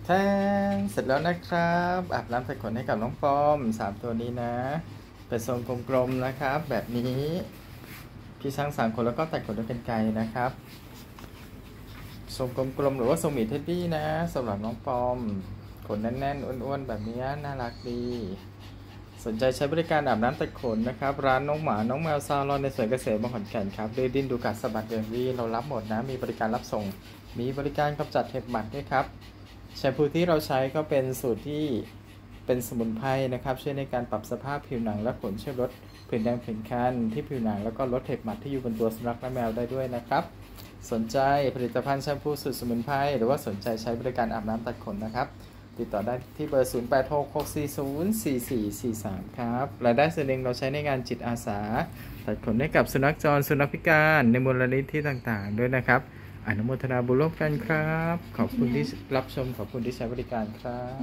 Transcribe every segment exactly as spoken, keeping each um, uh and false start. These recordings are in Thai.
แทงเสร็จแล้วนะครับอาบน้ำตัดขนให้กับน้องปอมสามตัวนี้นะเป็นทรงกลมๆนะครับแบบนี้พี่ช่างสามคนแล้วก็ตัดขนด้วยกรรไกรนะครับทรงกลมๆหรือว่าทรงหมีเท็ดดี้นะสำหรับน้องปอมขนแน่นๆอ้วนๆแบบนี้น่ารักดีสนใจใช้บริการอาบน้ำตัดขนนะครับร้านน้องหมาน้องแมวซาลอนในสวนเกษตรบางขอนแก่นครับดื้อดิ้นดูกัดสะบัดเดินวีเรารับหมดนะมีบริการรับส่งมีบริการกำจัดเห็บหมัดด้วยครับแชมพูที่เราใช้ก็เป็นสูตรที่เป็นสมุนไพรนะครับช่วยในการปรับสภาพผิวหนังและขนช่วยลดผื่นแดงผื่นคันที่ผิวหนังแล้วก็ลดเห็บหมัดที่อยู่บนตัวสุนัขและแมวได้ด้วยนะครับสนใจผลิตภัณฑ์แชมพูสูตรสมุนไพรหรือว่าสนใจใช้บริการอาบน้ำตัดขนนะครับติดต่อได้ที่เบอร์ ศูนย์ แปด หก หก สี่ ศูนย์ สี่ สี่ สี่ สาม ครับรายได้ส่วนหนึ่งเราใช้ในงานจิตอาสาตัดขนให้กับสุนัขจรสุนัขพิการในมูลนิธิต่างๆด้วยนะครับอนุโมทนาบุญร่วมกันครับขอบคุณที่รับชมขอบคุณที่ใช้บริการครับ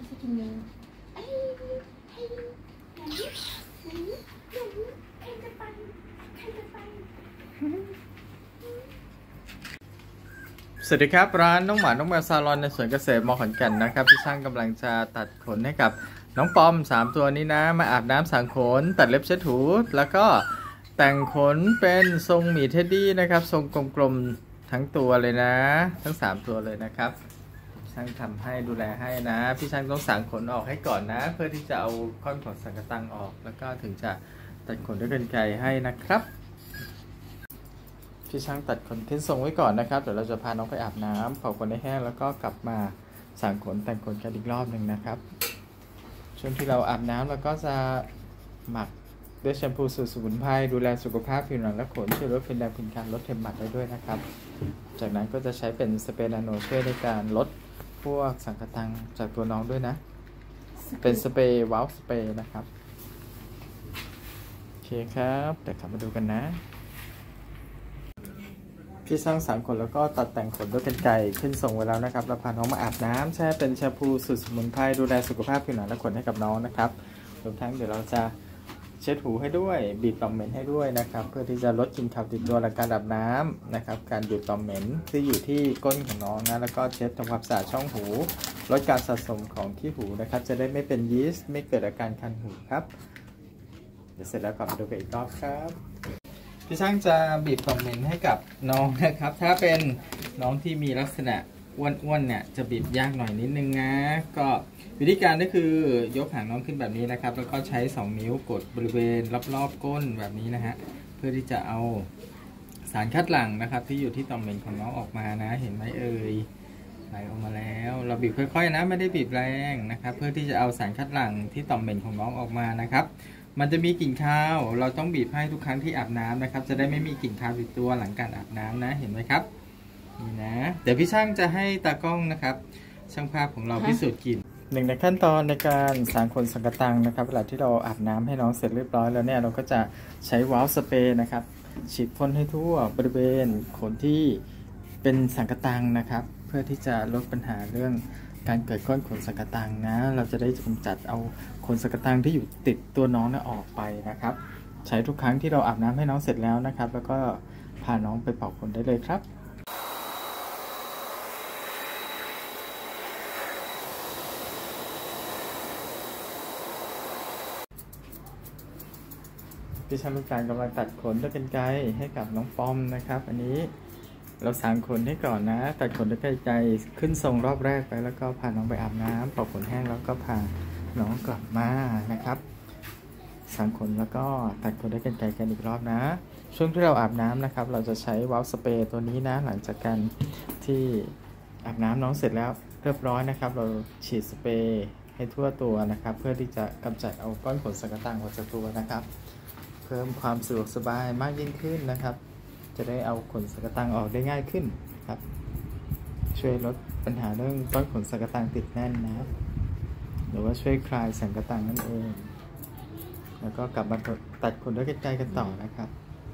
สวัสดีครับร้านน้องหมาน้องแมวซาลอนในสวนเกษตรมอขอนแก่นนะครับพี่ช่างกำลังจะตัดขนให้กับน้องปอมสามตัวนี้นะมาอาบน้ำสางขนตัดเล็บเช็ดถูแล้วก็แต่งขนเป็นทรงหมีเท็ดดี้นะครับทรงกลมๆทั้งตัวเลยนะทั้งสามตัวเลยนะครับช่างทำให้ดูแลให้นะพี่ช่างต้องสางขนออกให้ก่อนนะเพื่อที่จะเอาก้อนขนสังกะตังออกแล้วก็ถึงจะตัดขนด้วยกรรไกรให้นะครับพี่ช่างตัดขนทิ้งทรงไว้ก่อนนะครับเดี๋ยวเราจะพาน้องไปอาบน้ำเป่าขนให้แห้งแล้วก็กลับมาสางขนแต่งขนกันอีกรอบหนึ่งนะครับช่วงที่เราอาบน้ำเราก็จะหมักด้วยแชมพูสูตรสมุนไพรดูแลสุขภาพผิวหนังและขนช่วยลดผื่นแดงผื่นคันลดเห็บหมัดได้ด้วยนะครับจากนั้นก็จะใช้เป็นสเปรย์นาโนช่วยในการลดพวกสังกะตังจากตัวน้องด้วยนะเป็นสเปรย์วาล์วสเปรย์นะครับโอเคครับเดี๋ยวกลับมาดูกันนะพี่สร้างสามขนแล้วก็ตัดแต่งขนด้วยกรรไกรขึ้นส่งไว้แล้วนะครับเราพาน้องมาอาบน้ำแช่เป็นแชมพูสูตรสมุนไพรดูแลสุขภาพผิวหนังและขนให้กับน้องนะครับรวมทั้งเดี๋ยวเราจะเช็ดหูให้ด้วยบีบต่อมเหม็นให้ด้วยนะครับเพื่อที่จะลดกลิ่นคาวติดตัวหลังการอาบน้ำนะครับการดูดต่อมเหม็นที่อยู่ที่ก้นของน้องนะแล้วก็เช็ดทำความสะอาดช่องหูลดการสะสมของขี้หูนะครับจะได้ไม่เป็นยีสต์ไม่เกิดอาการคันหูครับเดี๋ยวเสร็จแล้วกลับมาดูกันอีกรอบครับพี่ช่างจะบีบต่อมเหม็นให้กับน้องนะครับถ้าเป็นน้องที่มีลักษณะอ้วนๆเนี่ยจะบีบยากหน่อยนิดนึงนะก็วิธีการก็คือยกหางน้องขึ้นแบบนี้นะครับแล้วก็ใช้สองนิ้วกดบริเวณรอบๆก้นแบบนี้นะฮะเพื่อที่จะเอาสารคัดหลั่งนะครับที่อยู่ที่ต่อมเหม็นของน้องออกมานะเห็นไหมเอ่ยไหลออกมาแล้วเราบีบค่อยๆนะไม่ได้บีบแรงนะครับเพื่อที่จะเอาสารคัดหลั่งที่ต่อมเหม็นของน้องออกมานะครับมันจะมีกลิ่นคาวเราต้องบีบให้ทุกครั้งที่อาบน้ำนะครับจะได้ไม่มีกลิ่นคาวติดตัวหลังการอาบน้ำนะเห็นไหมครับนี่นะเดี๋ยวพี่ช่างจะให้ตากล้องนะครับช่างภาพของเราพิสูจน์กลิ่นหนึ่งในขั้นตอนในการสางขนสังกะตังนะครับเวลาที่เราอาบน้ำให้น้องเสร็จเรียบร้อยแล้วเนี่ยเราก็จะใช้วาล์วสเปรย์นะครับฉีดพ่นให้ทั่วบริเวณขนที่เป็นสังกะตังนะครับเพื่อที่จะลดปัญหาเรื่องการเกิดก้อนขนสังกะตังนะเราจะได้กำจัดเอาขนสังกะตังที่อยู่ติดตัวน้องเนี่ยออกไปนะครับใช้ทุกครั้งที่เราอาบน้ำให้น้องเสร็จแล้วนะครับแล้วก็พาน้องไปเป่าขนได้เลยครับพี่ช่างลูกการกำลังตัดขนด้วยกรรไกรให้กับน้องปอมนะครับอันนี้เราสางขนให้ก่อนนะตัดขนด้วยกรรไกรขึ้นทรงรอบแรกไปแล้วก็พาน้องไปอาบน้ำเป่าขนแห้งแล้วก็พาน้องกลับมานะครับสางขนแล้วก็ตัดขนด้วยกรรไกรกันอีกรอบนะช่วงที่เราอาบน้ำนะครับเราจะใช้วาล์วสเปรย์ตัวนี้นะหลังจากการที่อาบน้ำน้องเสร็จแล้วเรียบร้อยนะครับเราฉีดสเปรย์ให้ทั่วตัวนะครับเพื่อที่จะกำจัดเอาก้อนขนสังกะตังออกจากตัวนะครับเพิ่มความสะดวกสบายมากยิ่งขึ้นนะครับจะได้เอาขนสังกะตังออกได้ง่ายขึ้นครับช่วยลดปัญหาเรื่องก้อนขนสังกะตังติดแน่นนะหรือว่าช่วยคลายสังกะตังนั่นเองแล้วก็กลับมาตัดขนด้วยกรรไกรกันต่อนะครับ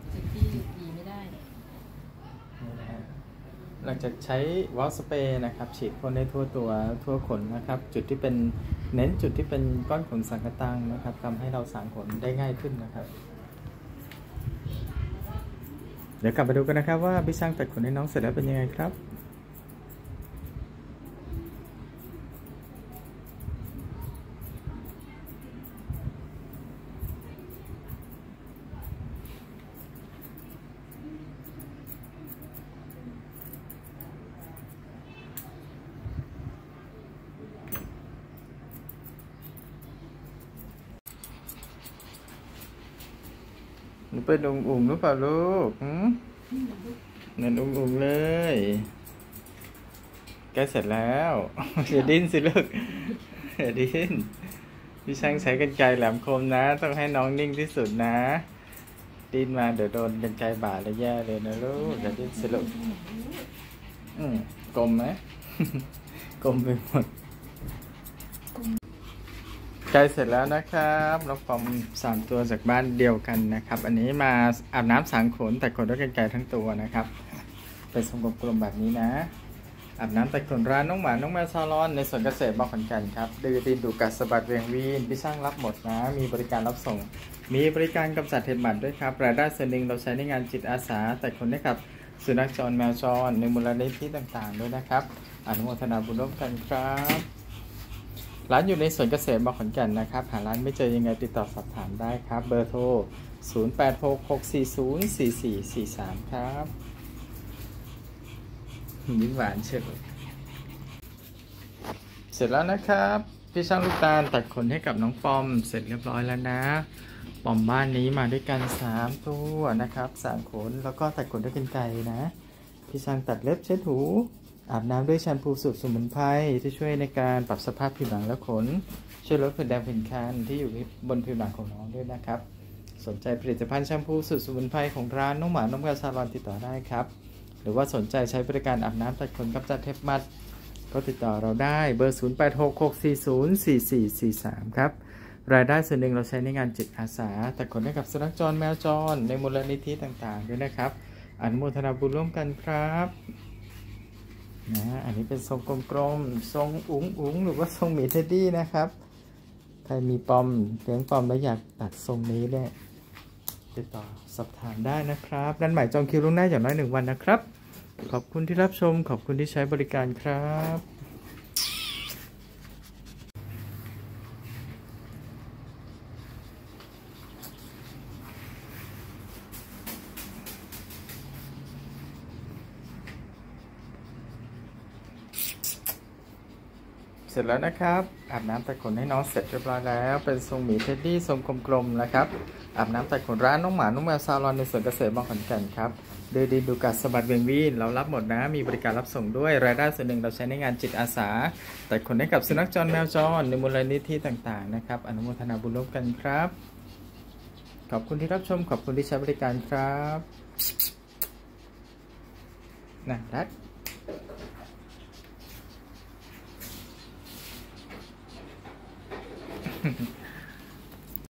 หลังจากใช้วาล์วสเปรย์นะครับฉีดพ่นได้ทั่วตัวทั่วขนนะครับจุดที่เป็นเน้นจุดที่เป็นก้อนขนสังกะตังนะครับทำให้เราสางขนได้ง่ายขึ้นนะครับเดี๋ยวกลับมาดูกันนะครับว่าพี่ช่างตัดขนให้น้องเสร็จแล้วเป็นยังไงครับเป็นองค์องค์หรือเปล่าลูกเหมือนองค์องค์เลยใกล้เสร็จแล้วอย่าดิ้นสิลูกอย่าดิ้นพี่ช่างใช้กรรไกรแหลมคมนะต้องให้น้องนิ่งที่สุดนะดิ้นมาเดี๋ยวโดนกรรไกรบาดแล้วแย่เลยนะลูกอย่าดิ้นสิลูกอืมกลมไหมกลมไปหมดใกล้เสร็จแล้วนะครับน้องปอมสามตัวจากบ้านเดียวกันนะครับอันนี้มาอาบน้ำสางขนแต่ขนด้วยกรรไกรทั้งตัวนะครับเป็นทรงกลมๆแบบนี้นะอาบน้ำแต่ขนร้านน้องหมาน้องแมวซาลอนในสวนเกษตรบางขอนแก่นครับดื้อดินดูกัดสะบัดเวียงวีนพี่ช่างรับหมดนะมีบริการรับส่งมีบริการกำจัดเห็บหมัดด้วยครับรายได้ส่วนหนึ่งเราใช้ในงานจิตอาสาแต่คนให้กับสุนัขจรแมวจรในมูลนิธิต่างๆด้วยนะครับอนุโมทนาบุญร่วมกันครับร้านอยู่ในสวนเกษตรบางขอนแก่นนะครับหาร้านไม่เจอยังไงติดต่อสอบถามได้ครับเบอร์โทรศูนย์ แปด หก หก สี่ ศูนย์ สี่ สี่ สี่ สามครับยิ้มหวานเชียวเสร็จแล้วนะครับพี่ช่างลูกตาลตัดขนให้กับน้องปอมเสร็จเรียบร้อยแล้วนะปอมบ้านนี้มาด้วยกันสามตัวนะครับสามขนแล้วก็ตัดขนด้วยกรรไกรนะพี่ช่างตัดเล็บเช็ดหูอาบน้ำด้วยแชมพูสูตรสมุนไพรที่ช่วยในการปรับสภาพผิวหนังและขนช่วยลดผื่นแดงผื่นคันที่อยู่บนผิวหนังของน้องด้วยนะครับสนใจผลิตภัณฑ์แชมพูสูตรสมุนไพรของร้านน้องหมาน้องแมวซาลอนติดต่อได้ครับหรือว่าสนใจใช้บริการอาบน้ำตัดขนกำจัดเห็บหมัดก็ติดต่อเราได้เบอร์ศูนย์ แปด หก หก สี่ ศูนย์ สี่ สี่ สี่ สามครับรายได้ส่วนหนึ่งเราใช้ในงานจิตอาสาตัดขนให้กับสุนัขจรแมวจรในมูลนิธิต่างๆด้วยนะครับอนุโมทนาบุญร่วมกันครับนะอันนี้เป็นทรงกลมๆทรงอุ๋งอุ๋งหรือว่าทรงหมีเท็ดดี้นะครับใครมีปอมเลี้ยงปอมแล้วอยากตัดทรงนี้เนี่ยติดต่อสอบถามได้นะครับนัดหมายจองคิวล่วงหน้าอย่างน้อยหนึ่งวันนะครับขอบคุณที่รับชมขอบคุณที่ใช้บริการครับเสร็จแล้วนะครับอาบน้ำตัดขนให้น้องเสร็จเรียบร้อยแล้วเป็นทรงหมีเท็ดดี้ทรงกลมๆนะครับอาบน้ำตัดขนร้านน้องหมาน้องแมวซาลอนในสวนเกษตรบางขอนแก่นครับเดินดินดูกัดสะบัดเวียงวีนเรารับหมดนะมีบริการรับส่งด้วยรายได้ส่วนหนึ่งเราใช้ในงานจิตอาสาตัดขนให้กับสุนัขจรแมวจรในมูลนิธิต่างๆนะครับอนุโมทนาบุญร่วมกันครับขอบคุณที่รับชมขอบคุณที่ใช้บริการครับน่ารัก